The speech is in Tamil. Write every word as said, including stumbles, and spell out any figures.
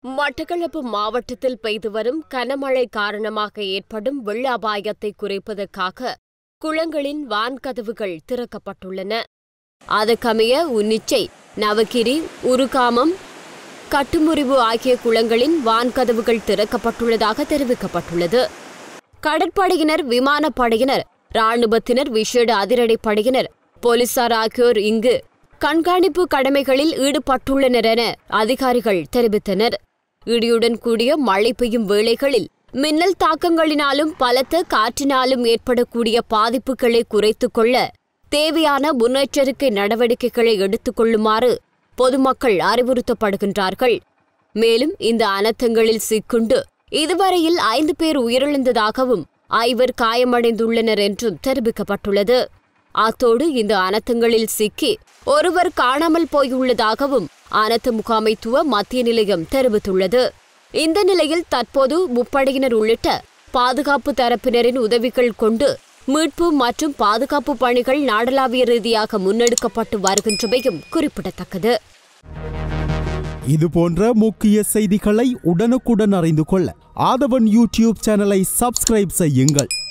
மட்டக்களப்பு மாவட்டத்தில் பெய்து வரும் கனமழை காரணமாக ஏற்படும் வெள்ள அபாயத்தை குறைப்பதற்காக குளங்களின் வான்கதவுகள் திறக்கப்பட்டுள்ளன. அதற்கமைய உன்னிச்சை, நவகிரி, உருகாமம், கட்டுமுறிவு ஆகிய குளங்களின் வான்கதவுகள் திறக்கப்பட்டுள்ளதாக தெரிவிக்கப்பட்டுள்ளது. கடற்படையினர், விமானப்படையினர், இராணுவத்தினர், விசேட அதிரடிப்படையினர், போலீசார் ஆகியோர் இங்கு கண்காணிப்பு கடமைகளில் ஈடுபட்டுள்ளனர் என அதிகாரிகள் தெரிவித்தனர். இடியுடன் கூடிய மழை பெய்யும் வேளைகளில் மின்னல் தாக்கங்களினாலும் பலத்த காற்றினாலும் ஏற்படக்கூடிய பாதிப்புகளை குறைத்துக் கொள்ள தேவையான முன்னெச்சரிக்கை நடவடிக்கைகளை எடுத்துக் கொள்ளுமாறு பொதுமக்கள் அறிவுறுத்தப்படுகின்றார்கள். மேலும் இந்த அனர்த்தங்களில் சிக்குண்டு இதுவரையில் ஐந்து பேர் உயிரிழந்ததாகவும் ஐவர் காயமடைந்துள்ளனர் என்றும் தெரிவிக்கப்பட்டுள்ளது. அத்தோடு இந்த அனர்த்தங்களில் சிக்கி ஒருவர் காணாமல் போயுள்ளதாகவும் அனர்த்த முகாமைத்துவ மத்திய நிலையம் தெரிவித்துள்ளது. இந்த நிலையில் தற்போது முப்படையினர் உள்ளிட்ட பாதுகாப்பு தரப்பினரின் உதவிகள் கொண்டு மீட்பு மற்றும் பாதுகாப்பு பணிகள் நாடளாவிய ரீதியாக முன்னெடுக்கப்பட்டு வருகின்றமையும் குறிப்பிடத்தக்கது. இதுபோன்ற முக்கிய செய்திகளை உடனுக்குடன் அறிந்து கொள்ள ஆதவன் யூடியூப் சேனலை சப்ஸ்கிரைப் செய்யுங்கள்.